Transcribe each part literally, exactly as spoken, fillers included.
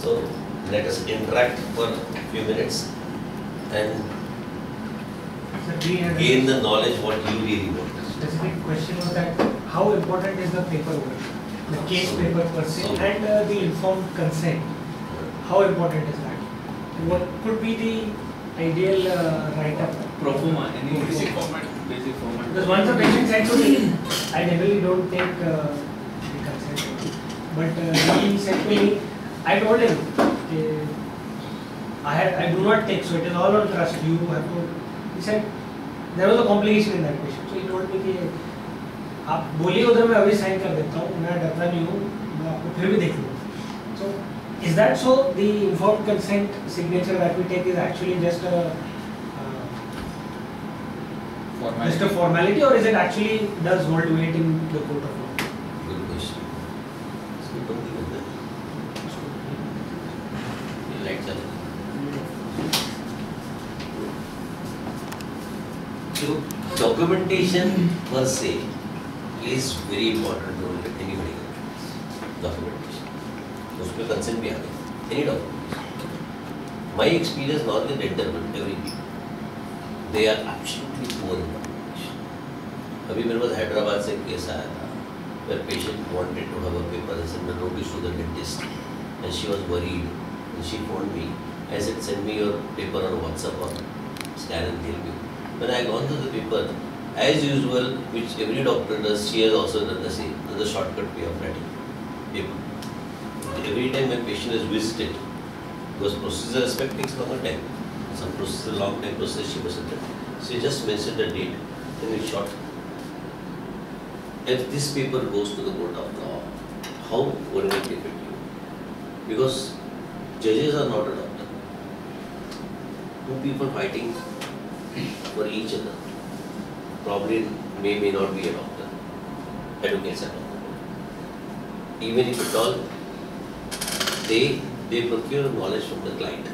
So let us interact for a few minutes and gain the knowledge what you really want. Specific question was that how important is the paperwork, the case paper per se, So- and uh, the informed consent? How important is that? And what could be the ideal uh, write-up? Pro forma, any Basic format. Basic format. Because once the patient said to me, I generally don't take uh, the consent, but uh, he said to me, I told him, uh, I had, I do not take, so it is all on trust. You have to. He said there was a complication in that patient, so he told me कि आप बोलिए उधर मैं अभी sign कर देता हूँ, मैं डरता नहीं हूँ, मैं आपको फिर भी देख लूँगा. So is that so? The informed consent signature that we take is actually just a uh, just a formality, or is it actually does hold weight in the court of law? Good question. So don't think that. You like that? So documentation per se is very important role in any medical practice. Documentation. उसमें consent भी आ गया. Any documentation. My experience not in dental but every people. They are absolutely poor in documentation. अभी मेरे पास हैदराबाद से case आया था where patient wanted to have a paper and send a notice to the dentist and she was worried and she phoned me. I said send me your paper on WhatsApp or scan and tell me. When I gone through the paper, as usual, which every doctor does, she has also done the same. There's a shortcut way of writing paper. Every time my patient is visited, because procedure aspect takes longer time. Some procedure, long time process she was attended. She just mentioned the date and it's short. If this paper goes to the court of law, how would it affect you? Because judges are not a doctor. Two people fighting for each other probably may may not be a doctor. Advocates are doctor. Even if at all they they procure knowledge from the client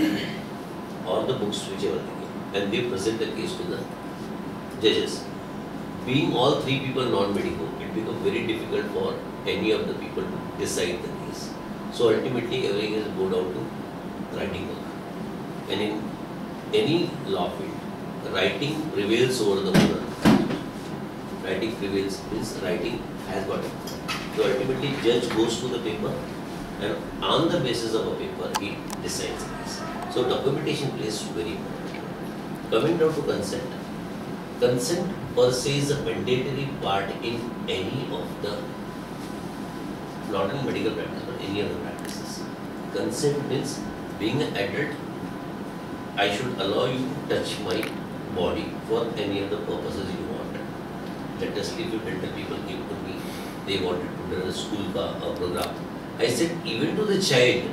or the books whichever they give, and they present the case to the judges. Being all three people non-medical, it becomes very difficult for any of the people to decide the case. So ultimately everything is go down to writing work. And in any law field, writing prevails over the oral. Writing prevails means writing has got it. So ultimately judge goes to the paper and on the basis of a paper he decides the case. So documentation plays very important. Coming down to consent. Consent per se is a mandatory part in any of the, not in medical practice, but any other practices. Consent means being an adult, I should allow you to touch my body for any of the purposes you want. Let us leave it dental people came to me, they wanted to do a school uh, program. I said even to the child,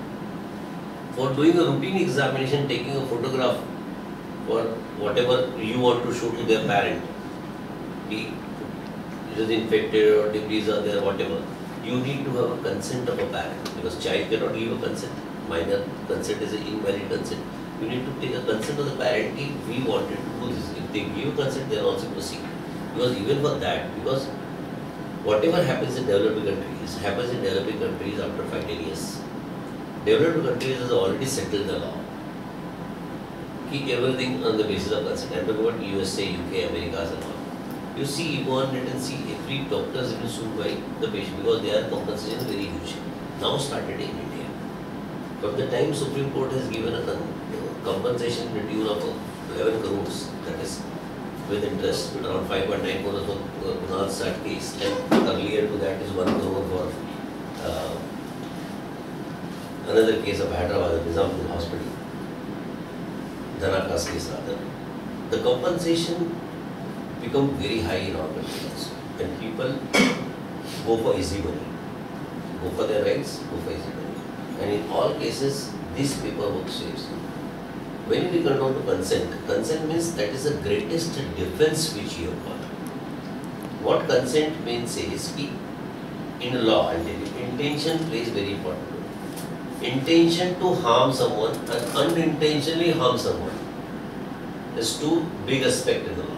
for doing a routine examination, taking a photograph or whatever you want to show to their parent, be it is infected or debris are there, whatever, you need to have a consent of a parent because child cannot give a consent. Minor consent is an invalid consent. You need to take a consent of the parent if we wanted to do this. If they give consent, they are also proceed. Because even for that, because whatever happens in developing countries happens in developing countries after five ten years. Developing countries has already settled the law. Keep everything on the basis of consent. I'm talking about U S A, U K, Americas and all. You see, you go on net and see every doctor has been sued by the patient because their compensation is very huge. Now started in India. From the time Supreme Court has given a compensation in the tune of eleven crores, that is with interest, around five point nine crores for Kunal Sat case, and earlier to that is one crore for uh, another case of Hyderabad, Nizampur Hospital. Dhanakas case rather. The compensation become very high in our country also. And people go for easy money. Go for their rights, go for easy money. And in all cases, this paperwork saves you. When we come down to consent, consent means that is the greatest defense which you have got. What consent means is ki in law, intention plays very important role. Intention to harm someone and unintentionally harm someone. There's two big aspects in the law.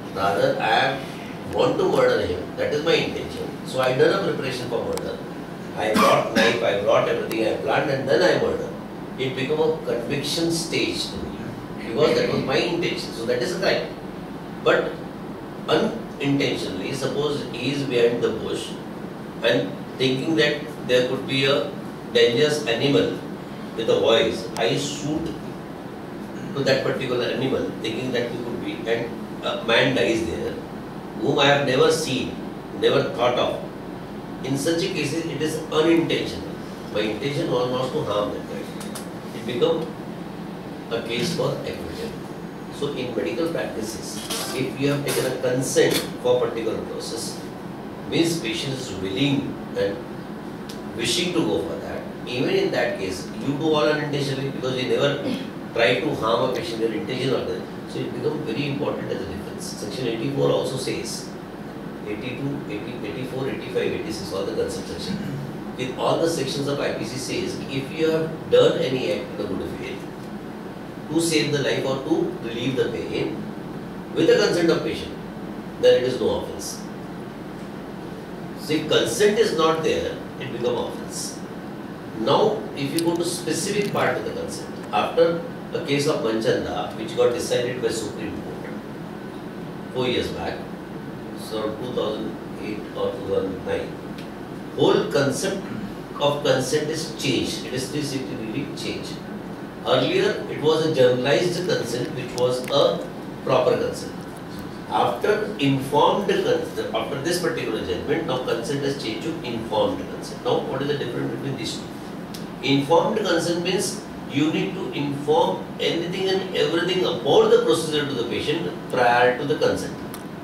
Rather, I want to murder him. That is my intention. So I done a preparation for murder. I brought knife, I brought everything I planned and then I murdered. It became a conviction stage to me because that was my intention. So that is a crime. But unintentionally, suppose he is behind the bush and thinking that there could be a dangerous animal with a voice, I shoot to that particular animal thinking that it could be, and a man dies there whom I have never seen, never thought of. In such a cases, it is unintentional. My intention was not to harm that guy. It become a case for acquittal. So in medical practices, if you have taken a consent for a particular process, means patient is willing and wishing to go for that, even in that case, you do all unintentionally because you never try to harm a patient, your intention or that. So it becomes very important as a difference. Section eighty-four also says, eighty-two, eighty, eighty-four, eighty-five, eighty-six, all the consent section. With all the sections of I P C says, if you have done any act in a good faith to save the life or to relieve the pain with the consent of patient, then it is no offence. So if consent is not there, it becomes offence. Now, if you go to specific part of the consent, after a case of Manchanda, which got decided by Supreme Court four years back, so two thousand eight or two thousand nine, whole concept of consent is changed. It is three sixty degree change. Earlier, it was a generalized consent, which was a proper consent. After informed consent, after this particular judgment, now consent has changed to informed consent. Now, what is the difference between these two? Informed consent means you need to inform anything and everything about the procedure to the patient prior to the consent.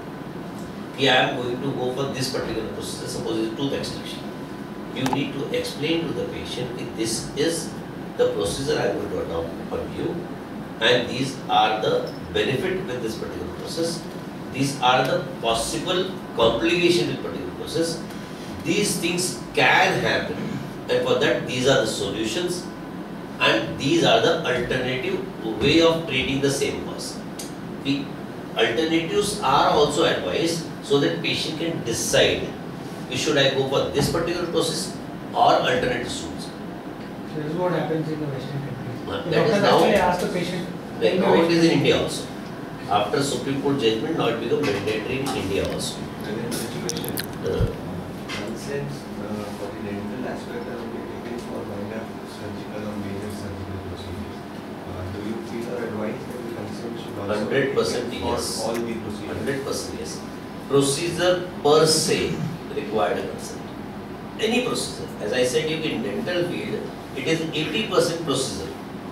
I am going to go for this particular procedure, suppose it is tooth extraction. You need to explain to the patient that this is the procedure I am going to adopt on you, and these are the benefit with this particular process. These are the possible complications with particular process. These things can happen, and for that these are the solutions, and these are the alternative way of treating the same cause. The alternatives are also advised so that patient can decide, should I go for this particular process or alternative solutions. So this is what happens in the Western countries. Uh, The that is doctor now- actually asks the patient. Like now it is in India also. After Supreme Court judgment, now it become mandatory in India also. And then such a question, Uh, consents uh, for the dental aspect are only taken for minor surgical or major surgical procedures. Uh, do you feel or advise that the consent should also one hundred percent be taken yes. for all the procedures? one hundred percent yes. Procedure per se required a consent. Any procedure. As I said, you in dental field, it is eighty percent procedure.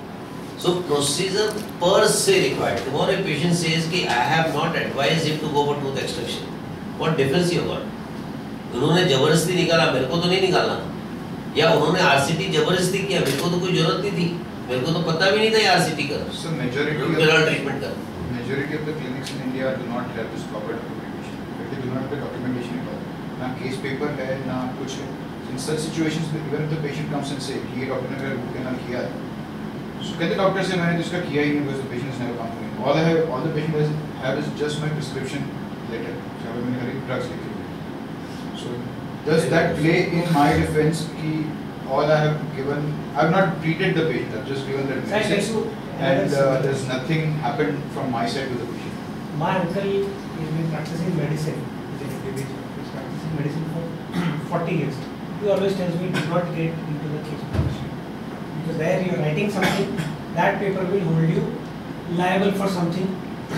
So procedure per se required. Tomorrow a patient says कि I have not advised him to go for tooth extraction. What difference you got? उन्होंने जबरदस्ती निकाला, मेरे को तो नहीं निकालना था, या उन्होंने आरसीटी जबरदस्ती किया, मेरे को तो कोई जरूरत नहीं थी, मेरे को तो पता भी नहीं था ये आरसीटी कर, So majority root of, canal treatment कर. majority of the clinics in India do not have this proper documentation. They do not have the documentation at all. ना case paper है, ना कुछ है. In such situations, even if the patient comes and say, ये doctor ने मेरा root canal किया है, so कहते डॉक्टर से मैंने इसका किया ही नहीं because the patient has never come to me. All I have, all the patient has have is just my prescription letter. So मैंने हर एक drugs लिखे हुए. So does that play in my defense कि all I have given, I have not treated the patient, I have just given that Sir, medicine thank you. and uh, there's nothing happened from my side with the patient. My uncle has been practicing medicine. He's an individual. He's practicing medicine for forty years. He always tells me, do not get into the case profession. Because there you are writing something, that paper will hold you liable for something.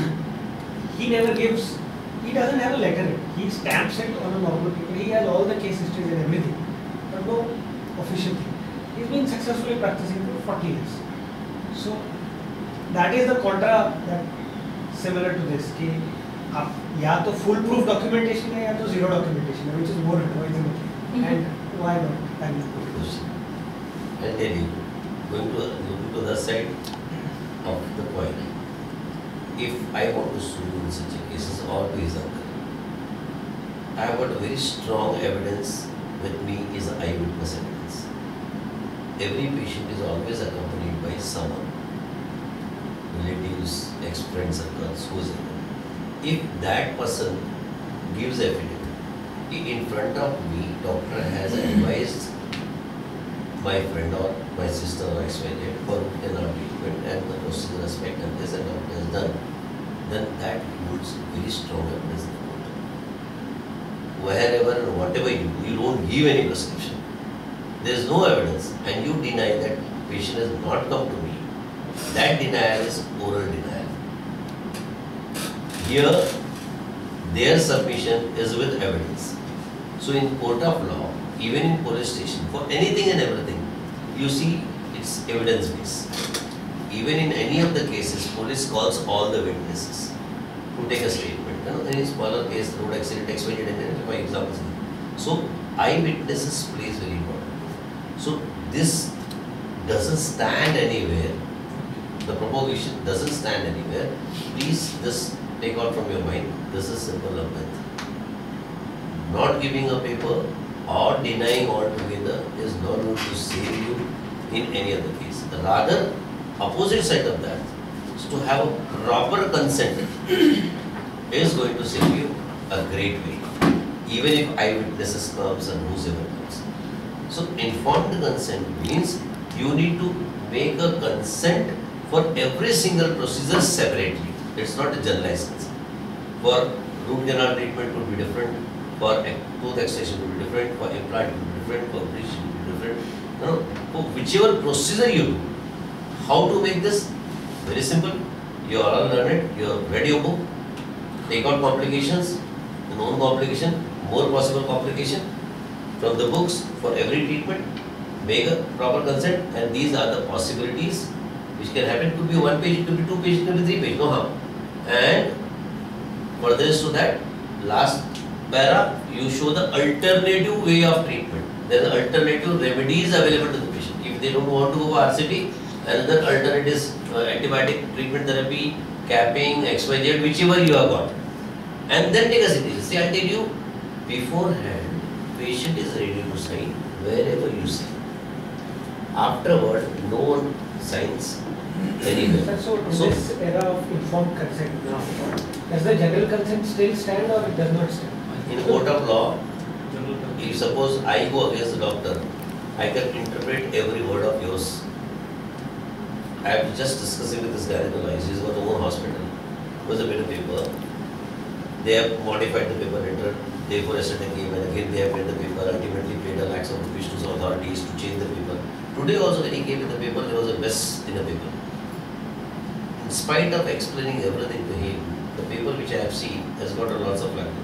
He never gives, he doesn't have a letter. He stamps it on a normal paper. He has all the case histories and everything, but no official thing. He's been successfully practicing for forty years. So that is the contra that similar to this कि आप या तो full proof documentation है या तो zero documentation है, which is more advisable. And why not? That is the question. I'll tell you, going to, going to the side of the coin, if I want to sue in such a cases or to his uncle, I have got very strong evidence with me is eyewitness evidence. Every patient is always accompanied by someone, relatives, ex-friends, circles, whoever. If that person gives evidence, in front of me, doctor has advised my friend or my sister or X Y Z for root canal treatment and the procedure aspect and this and that is done, then that holds very strong evidence in the court. Wherever and whatever you do, you don't give any prescription. There is no evidence and you deny that patient has not come to me. That denial is oral denial. Here, their submission is with evidence. So in court of law, even in police station, for anything and everything, you see it's evidence based. Even in any of the cases, police calls all the witnesses to take a statement. You know, any smaller case, road accident, X Y Z, and for example. So eyewitnesses plays very important. So this doesn't stand anywhere. The proposition doesn't stand anywhere. Please just take out from your mind. This is simple myth. Not giving a paper or denying altogether is not going to save you in any other case. Rather, opposite side of that is to have a proper consent is going to save you a great way. Even if eyewitnesses comes and whosoever comes. So informed consent means you need to make a consent for every single procedure separately. It's not a generalized consent. For root canal treatment would be different, for tooth extraction would be different, for implant would be different, for bridge would be different. You know, for whichever procedure you do, how to make this? Very simple. You are all learned, you have read your book, take out complications, known complication, more possible complication from the books for every treatment, make a proper consent, and these are the possibilities which can happen. Could be one page, it could be two page, it could be three page, no harm. And further to that, last para, you show the alternative way of treatment. There are alternative remedies available to the patient. If they don't want to go for R C T, another alternate is uh, antibiotic treatment therapy, capping, X Y Z, whichever you have got. And then take a C T. See, I tell you, beforehand, patient is ready to sign wherever you sign. Afterward, no one signs anywhere. Sir, so in So- this era of informed consent now, does the general consent still stand or it does not stand? In court of law, if suppose I go against the doctor, I can interpret every word of yours. I was just discussing with this gynecologist, he's got own hospital. Was a bit of paper. They have modified the paper later. They for yesterday came and again they have paid the paper, ultimately paid a lakhs of rupees to some authorities to change the paper. Today also when he came with the paper, there was a mess in the paper. In spite of explaining everything to him, the paper which I have seen has got a lots of flack.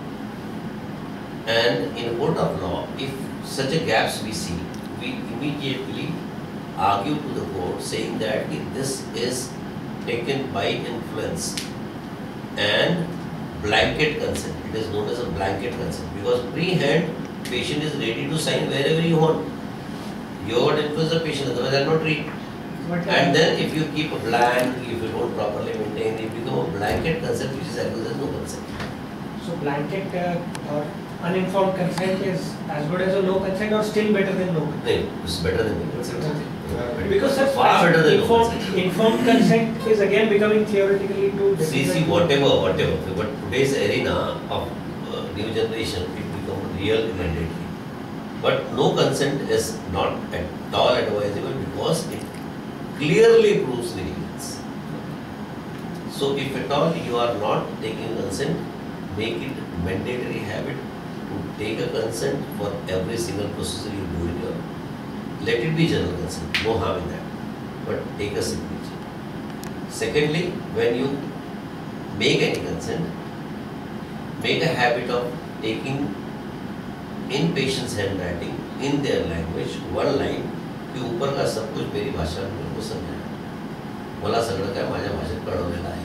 And in a court of law, if such a gaps we see, we immediately argue to the court saying that if this is taken by influence and blanket consent, it is known as a blanket consent, because pre-hand patient is ready to sign wherever you want. You want to influence the patient, otherwise I will not treat. But, uh, And then if you keep a blank, if you don't properly maintain, it become a blanket consent which is as good as no consent. So blanket uh, or uninformed consent is as good as a no consent or still better than no consent? No, it's better than no consent. Because sir, Far better than no informed, consent. informed consent is again becoming theoretically too See, difficult. see, whatever, whatever, but today's arena of uh, new generation, it become real mandatory. But no consent is not at all advisable because it clearly proves negligence. So if at all you are not taking consent, make it mandatory habit to take a consent for every single procedure you do in your. Let it be general consent, no harm in that, but take a signature. Secondly, when you make any consent, make a habit of taking in patient's handwriting, in their language, one line, कि ऊपर का सब कुछ मेरी भाषा में मेरे को समझाना, मला सगळं काय माझ्या भाषेत कळवलेलं आहे.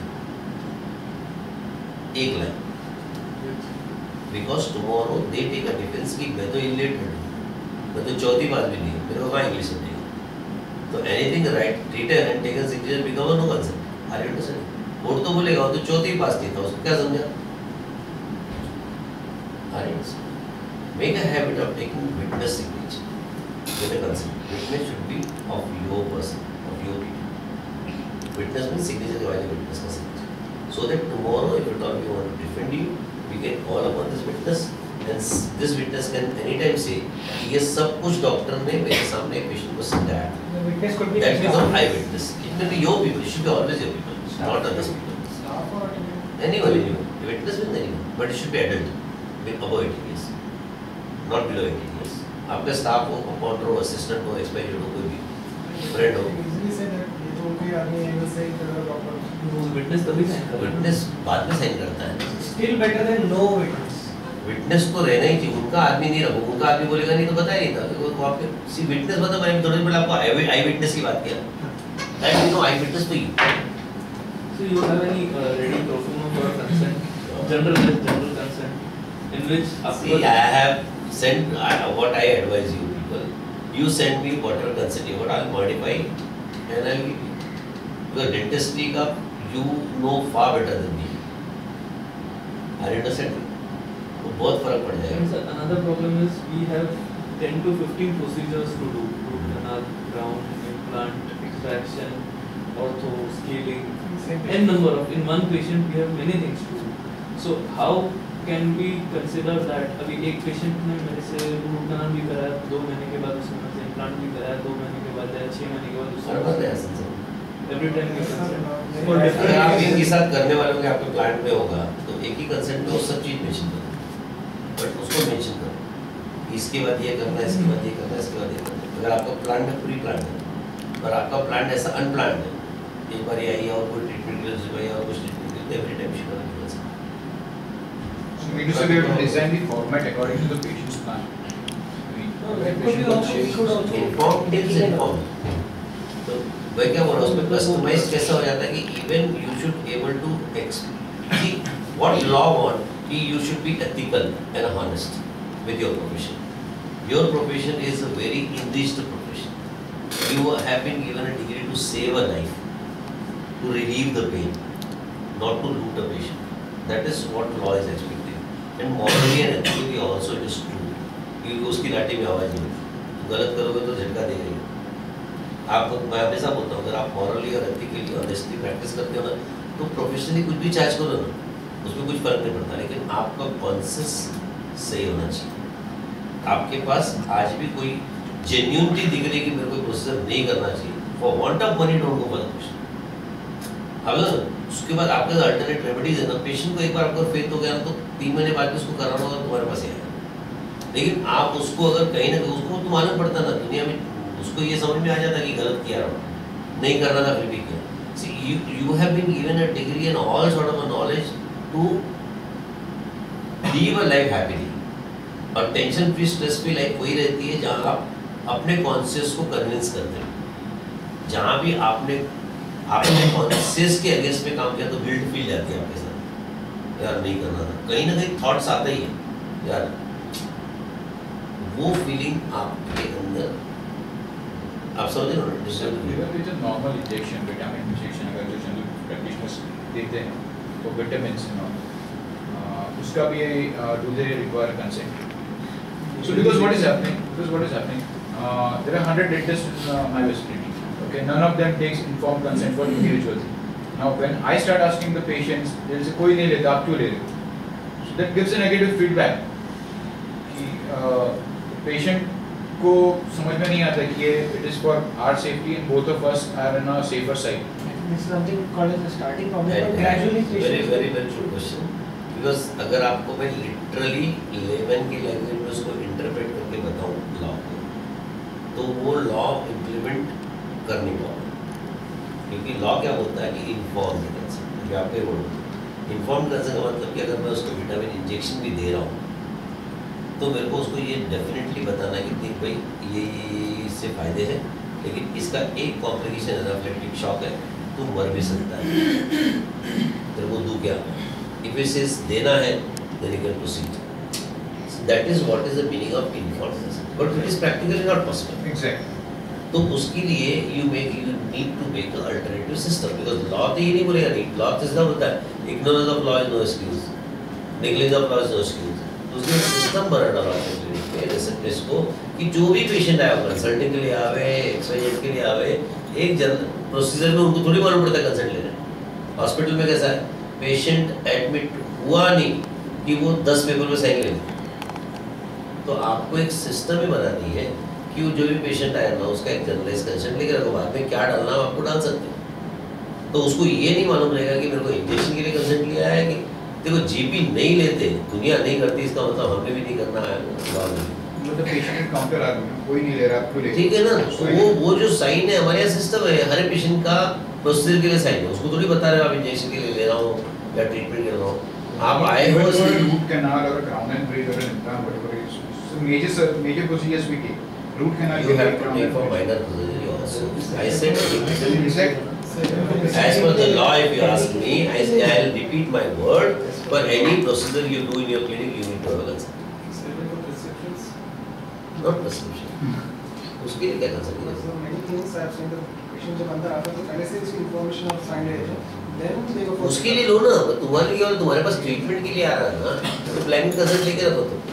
एक line. Because tomorrow they take a defense कि मैं तो illiterate हूँ, मैं तो चौथी बात भी नहीं, मेरे को कहाँ इंग्लिश समझेगा. तो anything right written and taken signature become a no consent. Are you understanding? Court तो बोलेगा तो चौथी पास थी तो उसको क्या समझा? Are you understanding? Make a habit of taking witness signature with a consent. Witness should be of your person, of your people. Witness means signature divided witness का signature. So that tomorrow if at all we want to defend you, we can call upon this witness And this witness can anytime say कि ये सब कुछ doctor ने मेरे सामने patient को समझाया. The witness could be That staff. become eyewitness. It may be your people. It should be always your people, not others people. Staff or attendant. Anyone, anyone. The witness will anyone, but it should be adult, with above eighteen years, not below eighteen years. आपका staff हो, compounder हो, assistant हो, expired हो, कोई भी friend हो. Easily say that ये तो कोई आदमी है वो सही कर रहा डॉक्टर. विटनेस तभी साइन कर विटनेस बाद में साइन करता है. Still better than no witness. Witness तो रहना ही चाहिए. उनका आदमी नहीं रखो, उनका आदमी बोलेगा नहीं तो बता ही नहीं था. तो वो आपके सी विटनेस बता. मैंने थोड़ी देर पहले आपको आई आई विटनेस की बात किया. That you know I witness to you. So you have any uh, ready pro forma for consent, general general consent, in which See, I have sent I, what I advise you people. You send me whatever consent you want. I'll modify and I'll give you. Because dentistry का you know far better than me. Are you understand? तो बहुत फर्क पड़ जाएगा. Sir, another problem is we have ten to fifteen procedures to do: root canal, crown, implant, extraction, ortho, scaling, n number of. In one patient we have many things to do. So how can we consider that अभी एक patient ने मेरे से root canal भी कराया, दो महीने के बाद उसने मेरे से implant भी कराया, दो महीने के बाद या छह महीने के बाद हर बात है उसने ऐसा. every time we consent for अगर different आप reasons. इनके साथ करने वालों के आपके प्लांट में होगा तो एक ही कंसेंट में वो सब चीज मेंशन करो. बट उसको मेंशन करो. इसके बाद ये करना है, इसके बाद ये करना है, इसके बाद ये करना है. अगर आपका प्लांट है पूरी प्लांट है और आपका प्लांट ऐसा अनप्लांट है, एक बार ये आई और कोई ट्रीटमेंट के लिए भाई और कुछ ट्रीटमेंट के लिए एवरी टाइम शी करना है. So we need to be able to design the format according to the patient's plan. I mean, No, every that could be patient will also, we change. could also inform is inform. तो मैं क्या बोल रहा हूँ उसमें customise कैसा हो जाता है कि even you should able to see what law want कि you should be ethical and honest with your profession. Your profession is a very enriched profession. You have been given a degree to save a life, to relieve the pain, not to loot a patient. That is what law is expecting. And morally and ethically also it is true. क्योंकि उसकी लाठी में आवाज नहीं. गलत करोगे तो झटका देगा. आप मैं हमेशा बोलता हूँ अगर आप मॉरली और एथिकली ऑनेस्टली प्रैक्टिस करते हो ना तो प्रोफेशनली कुछ भी चार्ज करो ना उसमें कुछ फर्क नहीं पड़ता. लेकिन आपका कॉन्शियस सही होना चाहिए. आपके पास आज भी कोई जेन्युइनली दिख रही है कि मेरे को प्रोसीजर नहीं करना चाहिए. For want of money don't go for the question. अब उसके बाद आपके अल्टरनेट रेमेडीज है ना. पेशेंट को एक बार आपको फेथ हो गया तो तीन महीने बाद भी उसको कराना होगा तुम्हारे पास आएगा. लेकिन आप उसको अगर कहीं ना कहीं उसको तो मालूम पड़ता ना दुनिया में उसको ये समझ में आ जाता कि गलत किया रहा नहीं करना था फिर भी किया. See you you have been given a degree and all sort of a knowledge to live a life happily. और tension free stress free life वही रहती है जहाँ आप अपने कॉन्शियस को कन्विंस करते हैं. जहाँ भी आपने आपने कॉन्शियस के अगेंस्ट में काम किया तो गिल्ट फील जाती है आपके साथ यार नहीं करना था. कहीं ना कहीं थॉट्स आते ही है यार. वो फीलिंग आपके अंदर आप समझ रहे हो. Even with a normal injection, vitamin injection अगर जो जनरल practitioners देते हैं तो vitamins you know, uh, उसका भी uh, do they require consent? So because what is happening? Because what is happening? Uh, there are one hundred dentists in uh, my vicinity. Okay, none of them takes informed consent for individual thing. Now when I start asking the patients, they will say कोई नहीं लेता आप क्यों ले रहे हो? So that gives a negative feedback. कि uh, patient को समझ में नहीं आता कि ये it is for our safety and both of us are on a safer side. This is something called as a starting problem, but gradually very patients. Very very true question. Because अगर आपको मैं literally लेवन की language में उसको interpret करके बताऊँ law को तो वो लॉ इम्प्लीमेंट कर नहीं पाऊँ. क्योंकि लॉ क्या बोलता है कि इन्फॉर्म कंसेंट. मैं आपको ये बोलूँ इन्फॉर्म कंसेंट का मतलब कि अगर मैं उसको विटामिन इंजेक्शन भी दे रहा हूँ तो मेरे को उसको ये डेफिनेटली बताना कि देख भाई ये ये इससे फ़ायदे हैं लेकिन इसका एक कॉम्प्लिकेशन एनाफिलेक्टिक शॉक है तो मर भी सकता है. तेरे को दूँ क्या. इफ इट सेज देना है then you can proceed. That is what is the meaning of information. But it is practically not possible. Exactly. तो उसके लिए you make you need to make a alternative system. Because law तो ये नहीं बोलेगा नहीं. लॉ तो इसका बोलता है ignorance of law is no excuse, negligence of law is no excuse. उसने सिस्टम बना डाला है रिसेप्टिस्ट को कि जो भी पेशेंट आया कंसल्टिंग के लिए आवे एक्सवाइजेड के लिए आवे एक जनरल प्रोसीजर में उनको थोड़ी मालूम पड़ता है कंसल्ट लेना. हॉस्पिटल में कैसा है पेशेंट एडमिट हुआ नहीं कि वो दस पेपर में साइन ले तो आपको एक सिस्टम ही बनानी है कि वो जो भी पेशेंट आया ना उसका एक जनरलाइज कंसेंट लेकर रखो, बाद में क्या डालना है आपको डाल सकते हो। तो उसको ये नहीं मालूम रहेगा कि मेरे को इंजेक्शन के लिए कंसेंट लिया है कि देखो जीपी नहीं लेते, दुनिया नहीं करती, इसका मतलब हमने भी नहीं करना है। मतलब पेशेंट काउंटर आ गया, कोई नहीं ले रहा, आपको ले, ठीक है ना। वो वो जो साइन है हमारे यहाँ सिस्टम है, हर पेशेंट का प्रोसीजर के लिए साइन है, उसको थोड़ी बता रहे हो आप इंजेक्शन के लिए ले रहा हूँ या ट्रीटमेंट के लिए ले रहा हूँ। आप आए हो रूट कैनाल और क्राउन एंड ब्रिज और implant whatever is so major major procedures we take root canal you have to take for minor procedure also. I said as per the law, if you ask me, I say I will repeat my word. For any procedure you do in your clinic, you need to have a consent. Not prescription. उसके लिए क्या consent है? So many things I have seen the patient जब अंदर आता है तो पहले से इसकी information और sign ले लेते हैं. Then they go for. उसके लिए लो ना, तुम्हारे लिए और तुम्हारे पास ट्रीटमेंट के लिए आ रहा है ना, तो प्लानिंग कंसल्ट लेके रखो तुम।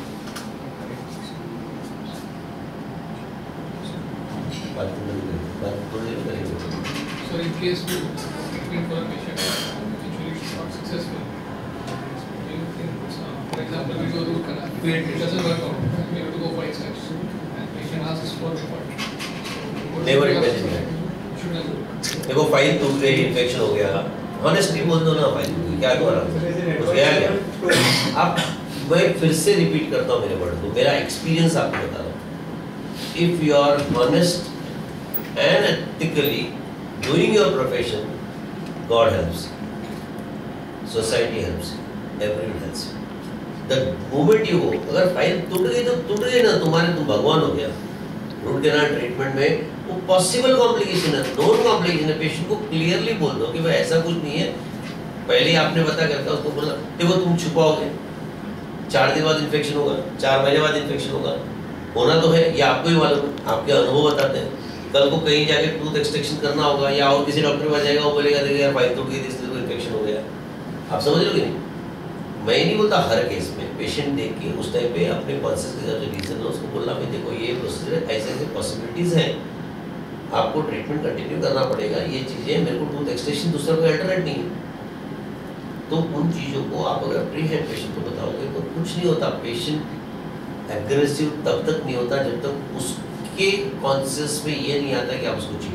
बात बात थोड़ी देर करेंगे। So in case we treatment for a patient eventually it's not successful, do you think, uh, for example, we go root canal, it doesn't work out, we have to go for X-rays, and patient asks for report. So Never imagine that. should I do? देखो file टूट गई, infection हो गया, honestly बोल दो ना, file टूट गई, क्या तुम्हारा कुछ गया क्या? आप मैं फिर से रिपीट करता हूँ मेरे वर्ड को, मेरा एक्सपीरियंस आपको बता रहा हूँ। If you are honest and ethically doing your profession, God helps you, society helps you, everyone helps you. The moment you go, अगर फाइल टूट गई तो टूट गई ना, तुम्हारे तुम भगवान हो गया। रूट कैनाल ट्रीटमेंट में वो पॉसिबल कॉम्प्लिकेशन है, नॉन कॉम्प्लिकेशन है, पेशेंट को क्लियरली बोल दो कि भाई ऐसा कुछ नहीं है, पहले ही आपने बता करता उसको बोला देखो तुम छुपाओगे, चार दिन बाद इन्फेक्शन होगा, चार महीने बाद इन्फेक्शन होगा, होना तो है, ये आपको ही मालूम, आपके अनुभव बताते हैं। कल को कहीं जाके टूथ एक्सट्रैक्शन करना होगा या और किसी डॉक्टर के पास जाएगा, वो बोलेगा देखिए यार फाइल टूट गई थी इसलिए इन्फेक्शन हो गया। आप समझ लो कि नहीं? मैं नहीं बोलता हर केस में, पेशेंट देख के उस टाइम पे अपने कॉन्शियस के साथ जो रीजन है उसको बोलना भाई देखो ये प्रोसीजर ऐसे ऐसे पॉसिबिलिटीज हैं, आपको ट्रीटमेंट कंटिन्यू करना पड़ेगा, ये चीज़ें मेरे को टूथ एक्सट्रैक्शन दूसरा कोई अल्टरनेट नहीं है। तो उन चीज़ों को आप अगर प्री हैंड पेशेंट को बताओगे तो कुछ नहीं होता। पेशेंट एग्रेसिव तब तक नहीं होता जब तक उस के कॉन्शियस में ये नहीं आता कि आप उसको चीट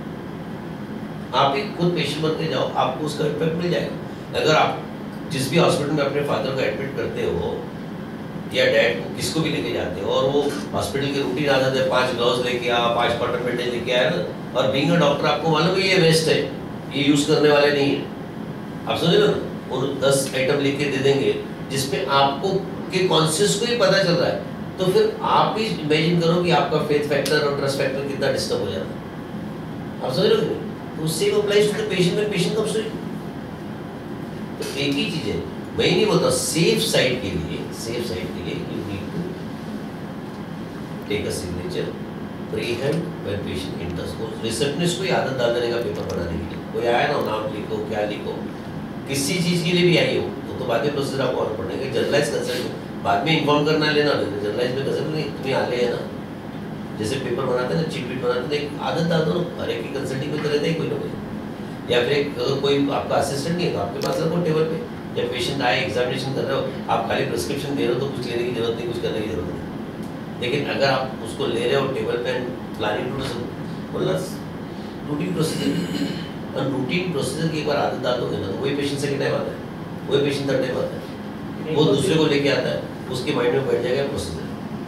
करो। आप ही खुद पेशेंट बन के जाओ, आपको उसका इम्पैक्ट मिल जाएगा। अगर आप जिस भी हॉस्पिटल में अपने फादर को एडमिट करते हो या डैड को किसको भी लेके जाते हो और वो हॉस्पिटल की रूटीन आदत है पांच ग्लव्स लेके आ, पांच कॉटन बैंडेज लेके आया ना, और बीइंग अ डॉक्टर आपको मालूम है ये वेस्ट है, ये यूज करने वाले नहीं है। आप समझ लो ना, वो दस आइटम लिख के दे देंगे जिसमें आपको के कॉन्शियस को ही पता चल रहा है, तो फिर आप ही इमेजिन करो कि आपका फेथ फैक्टर और ट्रस्ट फैक्टर कितना डिस्टर्ब हो जाता है। आप समझ रहे हो? तो same applies to the patient when patient comes to you. तो एक ही चीज है, मैं नहीं बोलता सेफ साइड के लिए, सेफ साइड के लिए you need to take a signature pre hand when patient enters. को रिसेप्शनिस्ट को आदत डाल देने का पेपर बनाने के लिए, कोई आया ना नाम लिखो क्या लिखो, किसी चीज के लिए भी आई हो तो, तो बाद में प्रोसीजर आपको आना पड़ेगा। जनरलाइज कंसल्ट बाद में इन्फॉर्म करना लेना, जनरलाइज में कंसल्ट नहीं, तुम्हें आले है ना, जैसे पेपर बनाते हैं ना, चीट वीट बनाते हैं, एक आदत डाल दो ना, हर एक की कंसल्टिंग में तो रहता ही कोई ना कोई। या फिर एक अगर कोई आपका असिस्टेंट नहीं है तो आपके पास रखो टेबल पे, जब पेशेंट आए एग्जामिनेशन कर रहे हो आप खाली प्रिस्क्रिप्शन दे रहे हो तो कुछ लेने की जरूरत नहीं, कुछ करने की जरूरत नहीं। लेकिन अगर आप उसको ले रहे हो टेबल पे प्लानिंग टू बोलना रूटीन प्रोसीजर, और रूटीन प्रोसीजर की एक बार आदत डाल दोगे ना तो वही पेशेंट सेकंड टाइम आता है, वही पेशेंट थर्ड टाइम आता है, वो दूसरे को लेके आता है, उसके माइंड में बैठ जाएगा प्रोसीजर।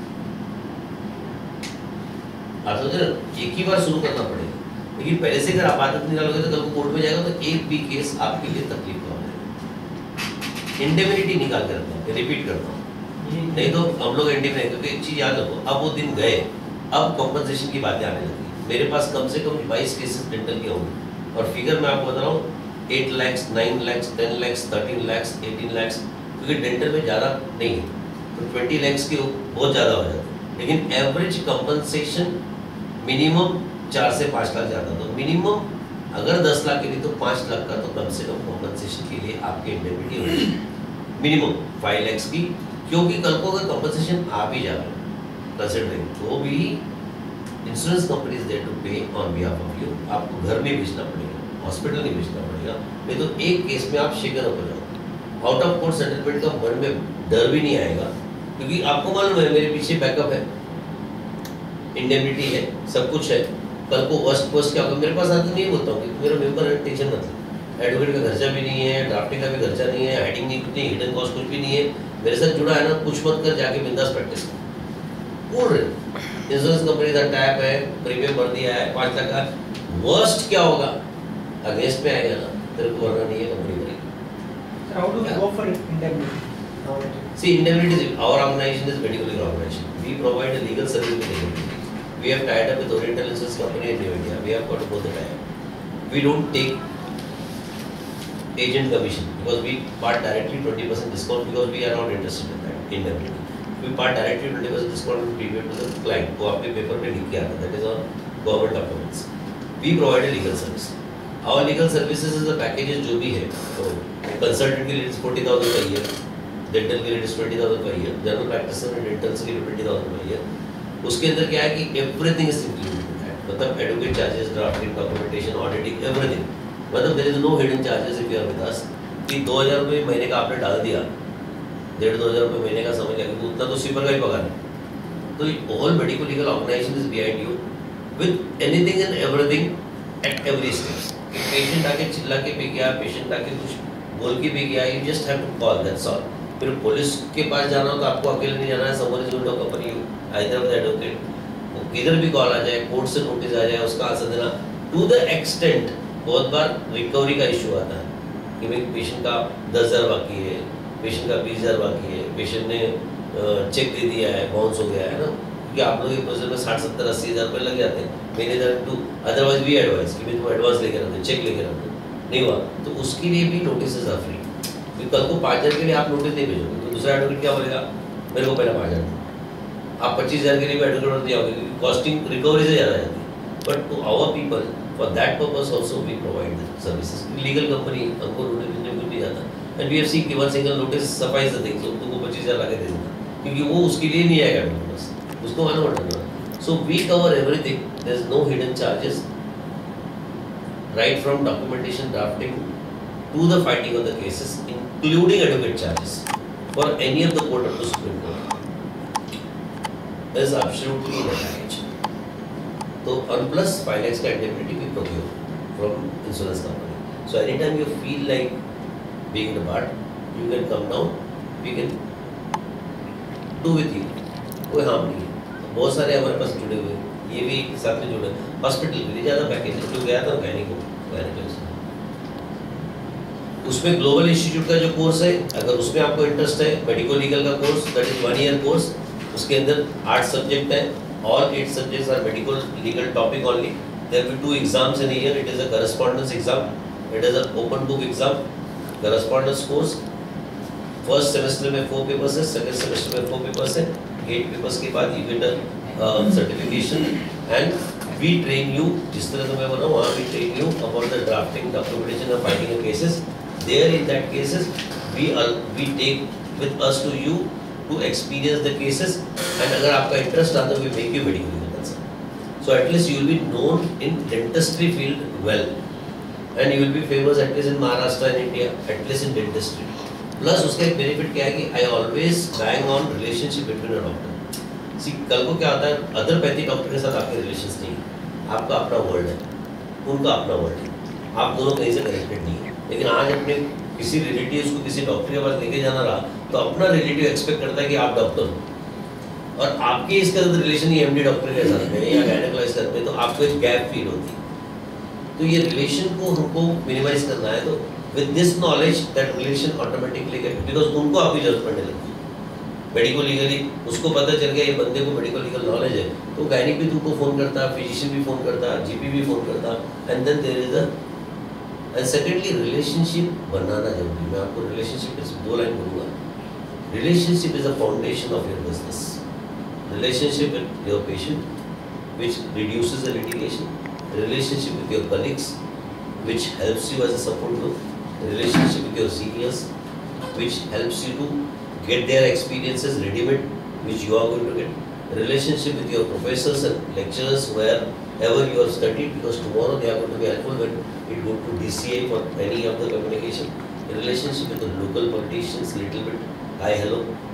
आप समझ रहे हो? एक ही बार शुरू करना पड़ेगा, लेकिन पहले से अगर आप आदत नहीं डालोगे तो कल को कोर्ट में जाएगा तो एक भी केस आपके लिए तकलीफ का होगा। इंडेमिनिटी निकाल के रखना है, रिपीट करता हूँ, नहीं तो हम लोग इंडेमिनिटी, क्योंकि एक चीज याद रखो, अब वो दिन गए, अब कॉम्पनसेशन की बातें आने लगी। मेरे पास कम से कम बाईस केसेस डेंटल के होंगे, और फिगर मैं आपको बता रहा हूँ eight lakhs nine lakhs ten lakhs thirteen lakhs eighteen lakhs, क्योंकि डेंटल में ज़्यादा नहीं है तो ट्वेंटी लैक्स के बहुत ज़्यादा हो जाते हैं, लेकिन एवरेज कंपनसेशन मिनिमम चार से पाँच लाख ज़्यादा। तो मिनिमम अगर दस लाख के लिए तो पाँच लाख का तो कम से कम कंपनसेशन के लिए आपकी इंडेमिनिटी होगी, मिनिमम फाइव लैक्स की, क्योंकि कल को अगर कंपनसेशन आ भी जाए कंसिडरिंग तो भी insurance company is there to pay on behalf of you. आपको घर नहीं बेचना पड़ेगा, हॉस्पिटल नहीं बेचना पड़ेगा, नहीं तो एक केस में आप शेकर अप हो जाओ। आउट ऑफ कोर्ट सेटलमेंट का मन में डर भी नहीं आएगा क्योंकि आपको मालूम है मेरे पीछे बैकअप है, इंडेमनिटी है, सब कुछ है। कल को वर्स्ट वर्स्ट क्या होगा, मेरे पास आते नहीं बोलता हूँ कि मेरा मेंबर है, टेंशन मत लो। एडवोकेट का खर्चा भी नहीं है, ड्राफ्टिंग का भी खर्चा नहीं है, हाइडिंग नहीं, कुछ नहीं, हिडन कॉस्ट कुछ भी नहीं है। मेरे साथ जुड़ा है ना, कुछ मत कर, जाके बिंदास प्रैक्टिस कर। बोल रहे इंश्योरेंस कंपनी का टैप है, प्रीमियम भर दिया है पाँच लाख का, वर्स्ट क्या होगा अगेंस्ट में आएगा ना, तेरे को भरना नहीं है, कंपनी भरेगी। Sir, how do we go for indemnity? See, indemnity is our organization is medical legal organization. We provide a legal service with indemnity. We have tied up with Oriental Insurance Company in New India. We have got both the tie-up. We don't take agent commission because we part directly twenty percent discount because we are not interested in that indemnity. We part directly twenty percent discount and pay to the client. वो आपके paper पे लिख के आता है. That is our government documents. We provide a legal service. Our legal services is the packages जो भी है, तो consultant के लिए forty thousand per year, dental के लिए twenty thousand per year, general practitioner and dentals के लिए twenty thousand per year. उसके अंदर क्या है कि everything is included in that. मतलब advocate charges, drafting, documentation, auditing, everything. मतलब there is no hidden charges if you are with us. कि दो हजार रुपये महीने का आपने डाल दिया, डेढ़ दो हजार रुपये महीने का समझ लिया कि उतना तो स्वीपर का ही पगार है। तो all medical legal organization is behind you with anything and everything at every stage. Patient आके चिल्ला के भी गया, पेशेंट आके कुछ बोल के भी गया, you just have to call, that's all. फिर पुलिस के पास जाना हो तो आपको अकेले नहीं जाना है, someone is going to company you, either with advocate, वो किधर भी कॉल आ जाए, कोर्ट से नोटिस आ जाए, उसका आंसर देना। टू द एक्सटेंट बहुत बार रिकवरी का इशू आता है कि भाई पेशेंट का दस हज़ार बाकी है, पेशेंट का बीस हज़ार बाकी है, पेशेंट ने चेक दे दिया है, बाउंस हो गया है ना, क्योंकि आप लोग एक प्रोसेस में साठ सत्तर अस्सी हज़ार रुपये लग जाते हैं महीने दर टू, अदरवाइज भी एडवाइस कि भाई तुम एडवांस लेके रखो, चेक लेके रखो, नहीं हुआ तो उसके लिए भी नोटिस आर फ्री। क्योंकि कल को पाँच हज़ार के लिए आप नोटिस नहीं भेजोगे तो दूसरा एडवोकेट क्या बोलेगा, मेरे को पहले पाँच हज़ार, आप पच्चीस हज़ार के लिए भी एडवोकेट दिया होगा क्योंकि कॉस्टिंग रिकवरी से ज़्यादा जाती है। But to our people for that purpose also we provide services. Legal company हमको नोटिस भेजने को नहीं जाता, एंड वी हैव सीन कि one single notice suffices the thing, so तुमको पच्चीस हज़ार लाके दे देना, क्योंकि वो उसके लिए नहीं आएगा मेरे पास, उसको मालूम पड़ना। So we cover everything. There is no hidden charges. Right from documentation drafting to the fighting of the cases, including advocate charges for any of the court up to Supreme Court. There is absolutely no package. So on plus five lakhs का indemnity we procure from insurance company. So anytime you feel like being the part, you can come down. We can do with you. कोई harm नहीं है। बहुत सारे हमारे पास जुड़े हुए, ये भी साथ में जुड़े। हॉस्पिटल के लिए ज़्यादा पैकेज जो गया था गैनिक को, उसमें ग्लोबल इंस्टीट्यूट का जो कोर्स है, अगर उसमें आपको इंटरेस्ट है, मेडिको लीगल का course that is one year course, उसके अंदर आठ सब्जेक्ट है, all eight subjects are medico legal topic only. There will be two exams in year, it is a correspondence exam, it is a open book exam, correspondence course. First semester में four papers है, second semester में four papers है, eight papers के बाद you get a certification and we train you, जिस तरह से मैं बोला वहाँ भी train you about the drafting, documentation of fighting the cases. There in that cases we we take with us to you to experience the cases, and अगर आपका interest आता है we make you medical consultant, so at least you will be known in dentistry field well, and you will be famous at least in Maharashtra and India, at least in dentistry. Plus उसका एक benefit क्या है कि I always bang on relationship between a doctor. See कल को क्या होता है, अदर पैथी डॉक्टर के साथ आपके रिलेशंस नहीं है, आपका अपना वर्ल्ड है, उनका अपना वर्ल्ड है, आप दोनों कहीं से कनेक्टेड नहीं है। लेकिन आज अपने किसी रिलेटिव को किसी डॉक्टर के पास लेके जाना रहा तो अपना रिलेटिव एक्सपेक्ट करता है कि आप डॉक्टर हो, और आपके इसके अंदर रिलेशन ही एमडी डॉक्टर के साथ में या गायनेकोलॉजिस्ट करते हैं, तो आपको एक गैप फील होती है। तो ये रिलेशन को हमको मिनिमाइज करना है, तो with this knowledge that relation automatically get, because उनको आपकी जरूरत पड़ने लगती है मेडिको लीगली, उसको पता चल गया ये बंदे को मेडिको लीगल नॉलेज है, तो गायनिक भी तुमको फोन करता, फिजिशियन भी फोन करता, जीपी भी फोन करता, and then there is a and secondly relationship बनाना जरूरी। मैं आपको रिलेशनशिप में दो लाइन बोलूँगा। Relationship is a foundation of your business. Relationship with your patient which reduces the litigation, relationship with your colleagues which helps you as a support group, relationship with your seniors which helps you to get their experiences ready-made which you are going to get, relationship with your professors and lecturers wherever you have studied, because tomorrow they are going to be helpful when you go to D C A for any of the communication, relationship with the local politicians little bit, hi hello,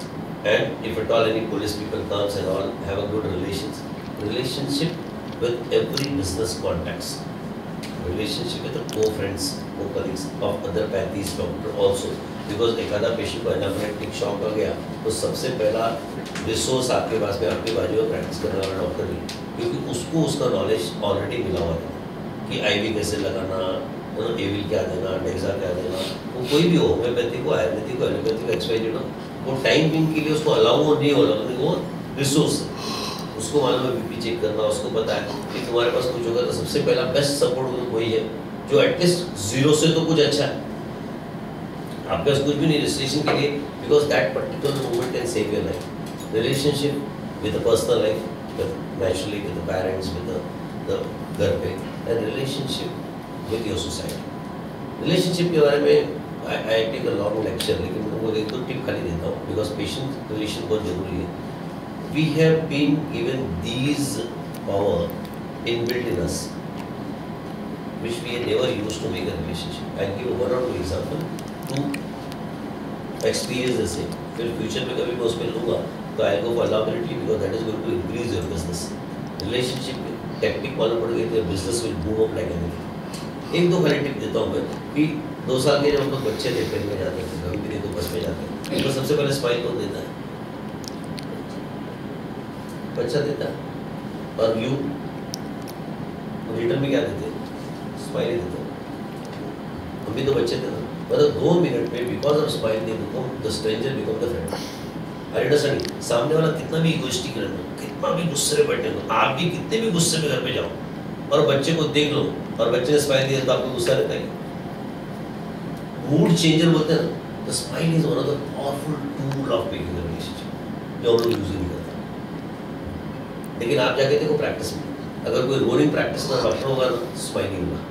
and if at all any police people comes and all, have a good relations, relationship with every business contacts, relationship with the co-friends, co-colleagues of other pathologists, doctor also, because एक आधा patient को anaphylactic shock आ गया तो सबसे पहला resource आपके पास में आपके बाजू में प्रैक्टिस करने वाला डॉक्टर ही, क्योंकि उसको उसका नॉलेज ऑलरेडी मिला हुआ है कि आईवी कैसे लगाना, एविल क्या देना, डेक्सा क्या देना, वो कोई भी हो, होम्योपैथिक को, आयुर्वेदिक को, एलोपैथिक को, एक्सपाइरी हो, वो टाइम बिंग के लिए उसको अलाउ हो नहीं हो रहा, वो रिसोर्स उसको मालूम है बीपी चेक करना, उसको पता है कि तुम्हारे पास कुछ होगा तो सबसे पहला बेस्ट सपोर्ट तो वही है जो एटलीस्ट जीरो से तो कुछ अच्छा है, आपके पास कुछ भी नहीं रजिस्ट्रेशन के लिए, because that particular moment can save your life. Relationship with the personal life, naturally with the parents, with the घर पे, and relationship with your society. Relationship के बारे में I take a long lecture, लेकिन मैं वो एक दो टिप खाली देता हूँ बिकॉज पेशेंट रिलेशन बहुत जरूरी है. We have been given these power inbuilt in us, which we have never used to make a relationship. I'll give one or two example to experience the same. फिर future में कभी मैं उसमें लूँगा तो I'll go for liability because that is going to increase your business. Relationship में technique मालूम पड़ गई तो business will boom up like anything. एक दो खाली टिप देता हूँ मैं कि दो साल के जब हम लोग बच्चे थे ट्रेन में जाते थे, कभी भी नहीं तो बस में जाते हैं, तो सबसे पहले स्माइल कौन देता है? बच्चा देता है. और यू रिटर्न में क्या देते हैं? स्माइल ही देते हैं. हम भी तो बच्चे थे ना, मतलब दो मिनट में because of smile they become the stranger become the friend. I understand. सामने वाला कितना भी इगोइस्टिक रहना, कितना भी गुस्से में बैठे हो, आप भी कितने भी गुस्से में घर पे जाओ और बच्चे को देख लो और बच्चे ने स्माइल दिया तो आपको गुस्सा रहता है. मूड चेंजर बोलते हैं ना, the smile is one of the powerful tool of making a relationship जो हम लोग यूज नहीं करते. लेकिन आप जाके देखो प्रैक्टिस में, अगर कोई रोलिंग प्रॅक्टिस जर डॉक्टर होगा ना, स्माइलिंग होगा,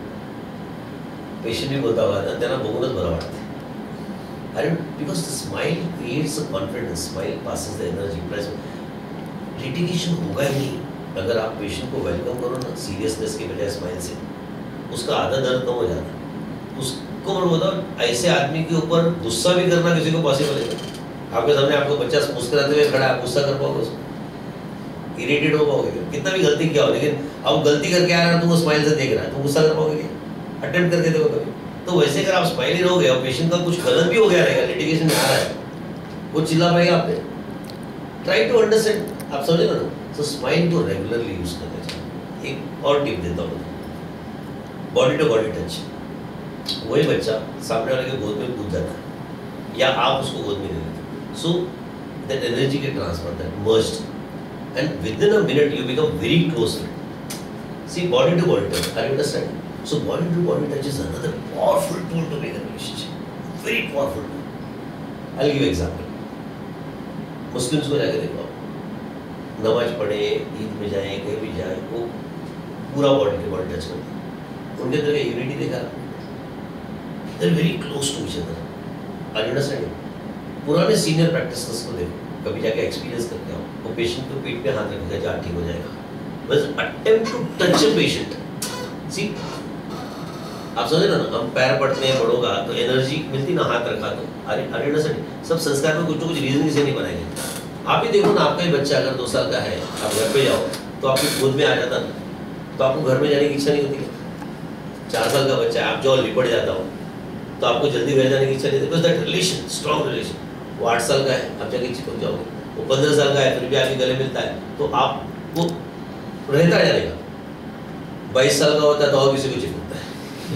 पेशंट भी बोलता होगा ना त्यांना बघूनच बरं वाटतं. अरे because the smile creates a confidence, smile passes the energy. Plus litigation होगा ही नहीं अगर आप पेशेंट को वेलकम करो ना सीरियसनेस के बजाय स्माइल से, उसका आधा दर्द कम हो जाता है. उसको मैं बताऊँ, ऐसे आदमी के ऊपर गुस्सा भी करना किसी को पॉसिबल है? आपके सामने आपको बच्चा मुस्कुराते हुए खड़ा है, आप गुस्सा कर पाओगे उसको? इरिटेट हो पाओगे? कितना भी गलती किया हो, लेकिन अब गलती करके आ रहा है, तुमको स्माइल से देख रहा है, तुम गुस्सा कर पाओगे? अटेम्प्ट करके देखो कभी. तो वैसे अगर आप स्माइल ही रहोगे और पेशेंट का कुछ गलत भी हो गया रहेगा, लिटिगेशन में आ रहा है, वो चिल्ला पाएगा आप पे. Try to understand. आप समझे ना? तो स्माइल को रेगुलरली यूज करना चाहिए. एक और टिप देता हूँ, बॉडी टू बॉडी टच. वही बच्चा सामने वाले के गोद में कूद जाता है या आप उसको गोद में ले लेते, सो दैट एनर्जी के transfer, that merged, and within a minute you become very close friend. See, body to body touch, are you understand? So body to body touch is another powerful tool to make a relationship, very powerful tool. I'll give you example. Muslims को जाके देखो, नमाज पढ़े, ईद में जाए, कहीं भी जाए, वो पूरा बॉडी टू बॉडी टच करते हैं. उनके अंदर का यूनिटी देखा, they are very close to each other. Are you understanding? पुराने सीनियर प्रैक्टिसर्स को देखो, कभी जाके एक्सपीरियंस करके आओ, वो पेशेंट को पीठ पे हाथ रखेगा, जहाँ ठीक हो जाएगा. बस attempt to touch a patient. See, आप समझे ना, हम पैर पड़ते हैं बड़ों का तो एनर्जी मिलती ना, हाथ रखा तो. अरे अरे ना सर, सब संस्कार में कुछ ना कुछ रीजन से नहीं बनाएंगे. आप ही देखो ना, आपका ही बच्चा अगर दो साल का है, आप घर पे जाओ तो आपकी गोद में आ जाता ना, तो आपको घर में जाने की इच्छा नहीं होती. चार साल का बच्चा है, आप जो लिपट जाता हो तो आपको जल्दी घर जाने की इच्छा नहीं होती. बस दैट रिलेशन, स्ट्रॉन्ग रिलेशन. वो आठ साल का है, आप जाके चिपक जाओगे. वो पंद्रह साल का है, फिर भी आपके गले मिलता है तो आपको रहता जाएगा. बाईस साल का होता है तो और किसी को चिपकता है.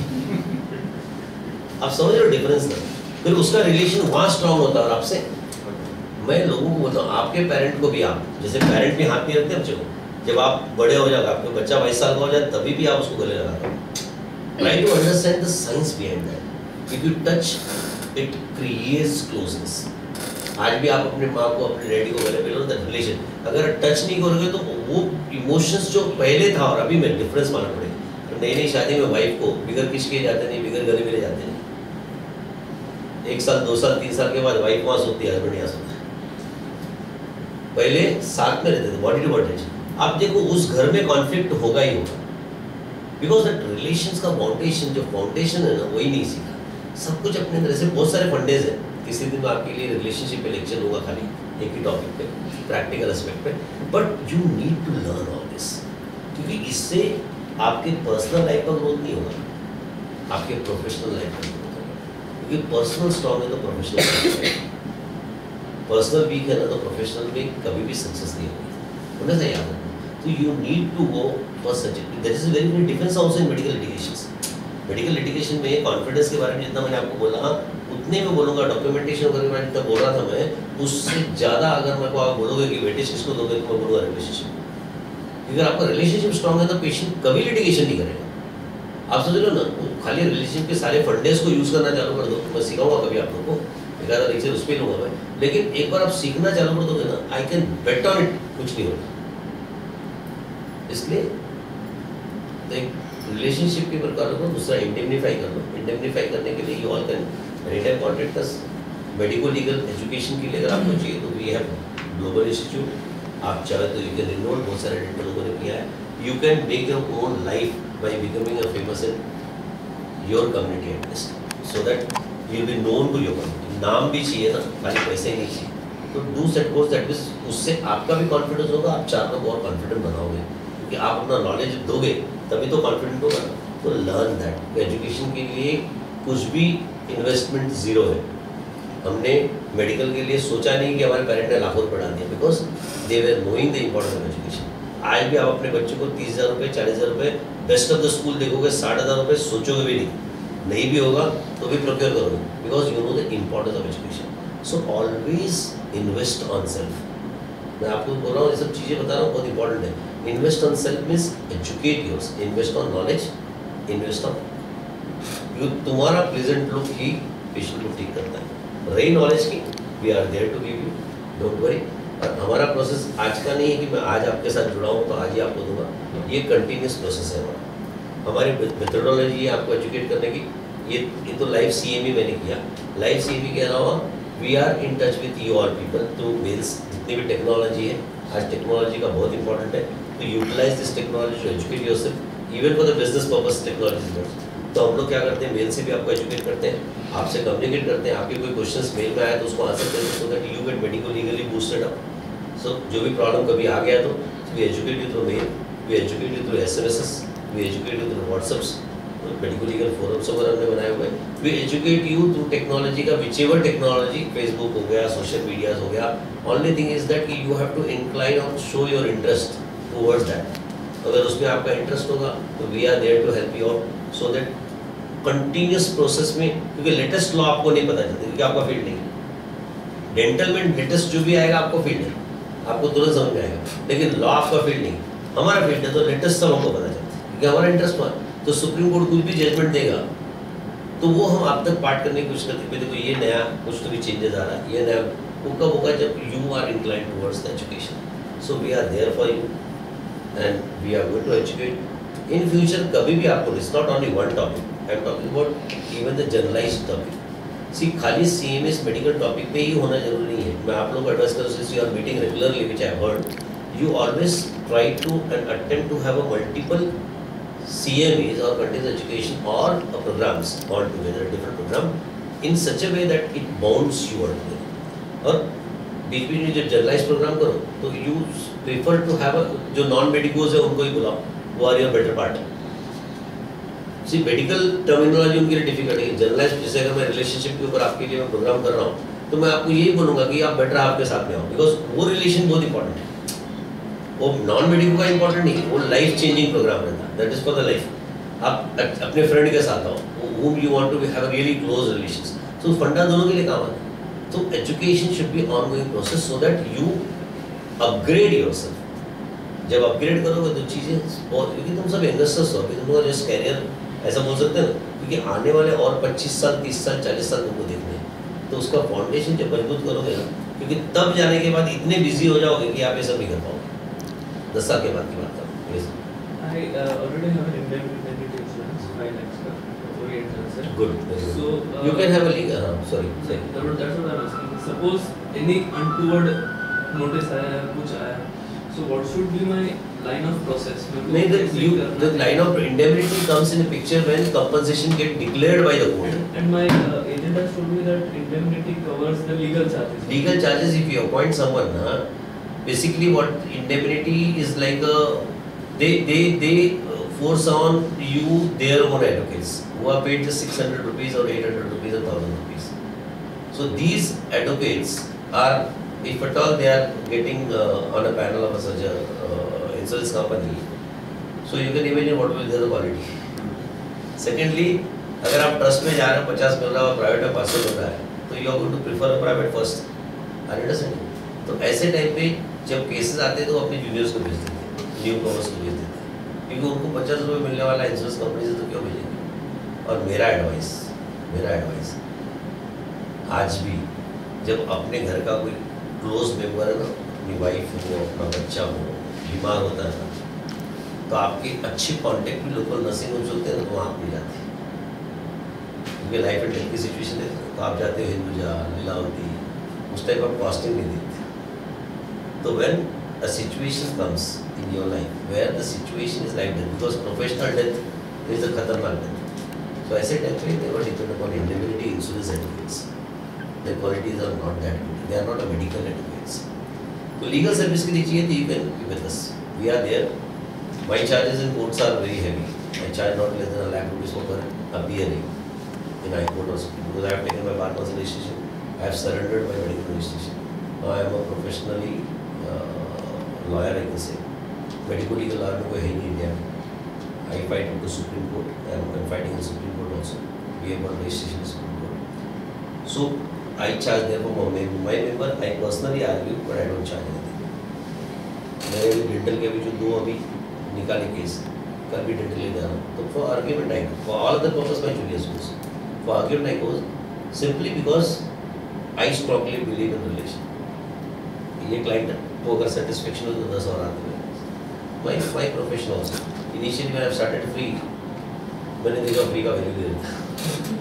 आप समझ रहे हो डिफरेंस ना? फिर उसका रिलेशन वहाँ स्ट्रॉन्ग होता है. और आपसे मैं लोगों को बोलता हूँ, आपके पेरेंट को भी आप जैसे पेरेंट भी हाथ नहीं रखते बच्चे को, जब आप बड़े हो जाओगे, आपका बच्चा बाईस साल का हो जाए तभी भी आप उसको गले लगाते हो. Try to understand the science behind that. If you touch, it creates closeness. आज भी आप अपने माँ को, अपने डैडी को गले मिलो, दैट रिलेशन. अगर टच नहीं करोगे तो वो इमोशंस जो पहले था और अभी में डिफरेंस मालूम पड़ेगा. नई नई शादी में वाइफ को बिगर किसके जाते नहीं, बिगर गले मिले जाते नहीं. एक साल, दो साल, तीन साल के बाद वाइफ वहाँ सोती है, हस्बैंड यहाँ सोता है. पहले साथ में रहते थे, बॉडी टू बॉडी. आप देखो उस घर में कॉन्फ्लिक्ट होगा ही होगा, बिकॉज दैट रिलेशंस का फाउंडेशन, जो फाउंडेशन है ना, वही नहीं सीखा. सब कुछ अपने अंदर. ऐसे बहुत सारे फंडेज हैं, किसी दिन आपके लिए रिलेशनशिप पे लेक्चर होगा खाली. एक ही टॉपिक पे, प्रैक्टिकल एस्पेक्ट पे, but you need to learn all this, क्योंकि इससे आपके पर्सनल लाइफ का ग्रोथ नहीं होगा, आपके प्रोफेशनल लाइफ का ग्रोथ होगा, क्योंकि पर्सनल स्ट्रॉन्ग है तो प्रोफेशनल, पर्सनल वीक है ना तो प्रोफेशनल में कभी भी सक्सेस नहीं होगी, उन्हें से याद रखना। तो you need to go for such, that is very very difference also in medical litigations. Medical litigation में कॉन्फिडेंस के बारे में जितना मैंने आपको बोला, उतने में बोलूँगा डॉक्यूमेंटेशन वगैरह में जितना बोल रहा था मैं, उससे ज़्यादा अगर मेरे को आप बोलोगे कि वेटेज किसको दोगे तो मैं बोलूँगा रिलेशनशिप। अगर आपका रिलेशनशिप स्ट्रॉन्ग है तो पेशेंट कभी लिटिगेशन नहीं करेगा। आप समझ लो ना, खाली रिलेशनशिप के सारे फंडेस को यूज़ करना चालू कर दो, मैं सिखाऊंगा कभी आप लोग को, एक आधा लेक्चर उस पर लूँगा मैं, लेकिन एक बार आप सीखना चालू कर दोगे ना, I can bet on it, कुछ नहीं होगा। इसलिए एक रिलेशनशिप के प्रकार को दूसरा इंडेमनीफाई कर लो। इंडेमनीफाई करने के लिए you all can retail contact us. Medico legal education के लिए अगर आपको चाहिए तो वी हैव ग्लोबल इंस्टीट्यूट, आप चाहे तो यू कैन इनरोल, बहुत सारे डेंटल लोगों ने किया है। You can make your own life by becoming a famous in your community at least, so that you will be known to your community. नाम भी चाहिए ना, खाली पैसे ही नहीं चाहिए। तो do set course that means उससे आपका भी कॉन्फिडेंस होगा, आप चार लोग और कॉन्फिडेंट बनाओगे, क्योंकि आप अपना नॉलेज दोगे तभी तो कॉन्फिडेंट होगा ना। तो लर्न दैट। एजुकेशन के लिए कुछ भी इन्वेस्टमेंट जीरो है। हमने मेडिकल के लिए सोचा नहीं कि हमारे पेरेंट ने लाखों रुपये डाल दिया, because they were knowing the importance of education. आज भी आप अपने बच्चों को तीस हज़ार रुपये चालीस हज़ार रुपये बेस्ट ऑफ द स्कूल देखोगे, साठ हज़ार रुपये सोचोगे भी नहीं, नहीं भी होगा तो भी प्रोक्योर करोगे, because you know the importance of education. So always invest on self. मैं आपको बोल रहा हूँ, ये सब चीज़ें बता रहा हूँ, बहुत इंपॉर्टेंट है। Invest on self means educate yours, invest on knowledge, invest on, क्योंकि तुम्हारा प्रेजेंट लुक ही पेशेंट को ठीक करता है। रही नॉलेज की, we are there to give you, don't worry. और हमारा प्रोसेस आज का नहीं है कि मैं आज आपके साथ जुड़ा हूँ तो आज ही आपको दूंगा, ये कंटिन्यूस प्रोसेस है हमारा। हमारी मेथोडोलॉजी है आपको एजुकेट करने की। ये ये तो लाइव सीएमई मैंने किया। लाइव सीएमई के अलावा we are in touch with you all people through mails. जितनी भी टेक्नोलॉजी है, आज टेक्नोलॉजी का बहुत इंपॉर्टेंट है, तो utilise this technology to educate yourself, even for the business purpose technology. तो हम लोग क्या करते हैं, मेल से भी आपको एजुकेट करते हैं, आपसे कम्युनिकेट करते हैं। आपके कोई क्वेश्चंस मेल में आया तो उसको आंसर करते हैं, so that you get medico legally boosted up. So जो भी प्रॉब्लम कभी आ गया तो we educate you through mail, we educate you through SMS, we educate you through WhatsApps, medico legal forums वगैरह हमने बनाए हुए हैं। We educate you through technology का, विच एवर टेक्नोलॉजी, फेसबुक हो गया, सोशल मीडियाज हो गया। ओनली थिंग इज दैट कि यू हैव टू इंक्लाइन और show your interest towards that. अगर उसमें आपका इंटरेस्ट होगा तो we are there to help you out, so that continuous process में, क्योंकि लेटेस्ट लॉ आपको नहीं पता चलता क्योंकि आपका फील्ड नहीं है। डेंटल में लेटेस्ट जो भी आएगा आपको फील्ड है, आपको तुरंत समझ में आएगा, लेकिन लॉ आपका फील्ड नहीं, हमारा फील्ड है, तो लेटेस्ट सब हमको पता चलता है क्योंकि हमारा इंटरेस्ट हुआ। तो सुप्रीम कोर्ट कुछ भी जजमेंट देगा तो वो हम आप तक पार्ट करने की कोशिश करते हैं, देखो ये नया कुछ तो भी चेंजेस आ रहा है, ये नया वो कब होगा जब you are inclined towards the education. So we are there for you and we are going to educate in future. कभी भी आपको, it's not only one topic, I am talking about even the generalised topic. See खाली CMS medical topic पे ही होना जरूरी नहीं है। मैं आप लोगों को एडवाइस करूँ, since you are meeting regularly which I heard, you always try to and attempt to have a multiple C M Es or continuous education or uh, programs all together, different program in such a way that it bonds you all together. और बीच बीच में जब generalise program करो तो you prefer to have जो non medicos है उनको ही बुलाओ, वो are your better part. See medical terminology उनके लिए डिफिकल्ट है। जनरलाइज, जैसे अगर मैं रिलेशनशिप के ऊपर आपके लिए मैं प्रोग्राम कर रहा हूँ तो मैं आपको यही बोलूँगा कि आप बेटर आपके साथ में आओ, बिकॉज वो रिलेशन बहुत इंपॉर्टेंट है। वो नॉन मेडिको का इंपॉर्टेंट नहीं, वो लाइफ चेंजिंग प्रोग्राम रहता है, that is for the life. आप अपने फ्रेंड के साथ आओ, whom you want to have a really close relations, so फंडा दोनों के लिए काम आता है। तो education should be ongoing process so that you upgrade yourself. जब अपग्रेड करोगे तो चीज़ें बहुत, क्योंकि तुम सब यंगस्टर्स हो, तुम लोग जस्ट कैरियर ऐसा बोल सकते हैं ना, क्योंकि आने वाले और पच्चीस साल तीस साल चालीस साल तुमको देखने हैं, तो उसका फाउंडेशन जब मजबूत करोगे ना, क्योंकि तब जाने के बाद इतने बिजी हो जाओगे कि आप ये सब नहीं कर पाओगे। दस साल के बाद की बात करो। I uh, already have an indemnity insurance, five lakhs का, oriental sir. Good. So uh, You can have a legal. हाँ, sorry. sorry. That, that's what I'm asking. Suppose any untoward notice आया है, कुछ आया, so what should be my line of process. No, the, you, the line of indemnity comes in a picture when compensation get declared by the court. And, and my uh, agent has told me that indemnity covers the legal charges. Legal charges, if you appoint someone, uh, basically what indemnity is like a, they, they, they force on you their own advocates who are paid just six hundred rupees or eight hundred rupees or one thousand rupees. So these advocates are, if at all they are getting uh, on a panel of a such a uh, insurance company, so you can imagine what will be the quality. Secondly, अगर आप trust में जा रहे हैं पचास मिल रहा है और प्राइवेट में पाँच सौ मिल रहा है, तो you are going to prefer private first, are you understanding? तो ऐसे टाइम पे जब केसेस आते हैं तो अपने जूनियर्स को भेज देते हैं, न्यू कमर्स को भेज देते हैं, क्योंकि उनको पचास रुपये मिलने वाला इंश्योरेंस कंपनी से तो क्यों भेजेंगे? और मेरा एडवाइस मेरा एडवाइस आज भी जब अपने घर का कोई क्लोज मेंबर है ना, अपनी वाइफ हो, अपना बच्चा हो, बीमार होता है ना, तो आपके अच्छे कांटेक्ट भी लोकल नर्सिंग होम्स होते हैं, तो वहाँ आप नहीं जाते, क्योंकि लाइफ एंड डेथ की सिचुएशन है, तो आप जाते हो हिंदुजा, लीलावती, उस टाइप ऑफ कॉस्टिंग नहीं देते. तो when a situation comes in your life where the situation is like that, because professional death is a khatarnak death, so ऐसे टाइम पे they were depend upon indemnity insurance advocates. Their qualities are not that good. They are not a medical advocates. तो legal service के लिए चाहिए तो you can be with us. We are there. My charges in courts are very heavy. I charge not less than a lakh rupees for appearing in high court or something, because I have taken my bar master registration. I have surrendered my medical registration. Now I am a professionally uh, lawyer, I can say. Medical legal lawyer में कोई है नहीं India में. I fight with the Supreme Court. I am fighting in Supreme Court also. We have got registration in Supreme Court. So I charge therefore my my member. I personally argue, but I don't charge anything. मेरे dental के भी जो दो अभी निकाले case, कल भी dental ले जा रहा हूँ. तो for argument I go. For all other purpose my Julius goes. For argument I go simply because I strongly believe in relation. ये क्लाइंट तो अगर सेटिस्फेक्शन हो तो दस और आते हैं. My my profession also initially मैंने स्टार्टेड फ्री, मैंने देखा फ्री का वैल्यू दे रहा,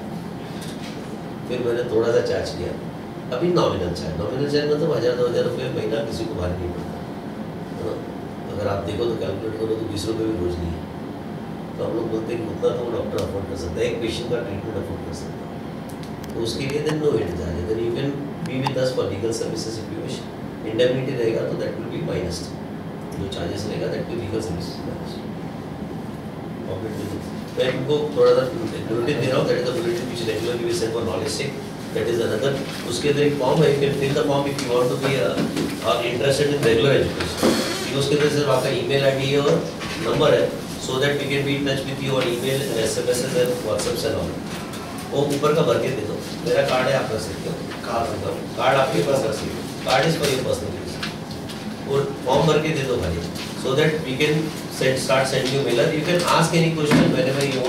फिर मैंने थोड़ा सा चार्ज किया, अभी नॉमिनल चार्ज. नॉमिनल चार्ज मतलब हज़ार दो हज़ार रुपये महीना किसी को भारी नहीं पड़ता है ना. अगर आप देखो तो कैलकुलेट करो तो बीस रुपये भी रोज नहीं है. तो हम लोग बोलते हैं कि उतना तो डॉक्टर अफोर्ड कर सकता है, एक पेशेंट का ट्रीटमेंट अफोर्ड कर सकता है. तो उसके लिए then no wait charge, then you can be with us for legal services if you wish. Indemnity रहेगा तो दैट विल बी माइनस, जो चार्जेस रहेगा that will legal services minus. मैं इनको थोड़ा सा बुलेटिन दे रहा हूँ, that is the bulletin which regularly we send for knowledge sake, that is another. उसके अंदर एक फॉर्म है, you can fill the form if you want to be और इंटरेस्टेड इन रेगुलर एजुकेशन. उसके अंदर सिर्फ आपका ईमेल आईडी और नंबर है, so that we can be in touch with you on email, SMS and WhatsApp से all. वो ऊपर का भर के दे दो, मेरा कार्ड है, आप रख सकते हो. कार्ड कार्ड आपके पास रख सकते हो, card is for your personal use. और फॉर्म भर के दे दो खाली, so that we can send start sending you mailer. You can ask any question whenever you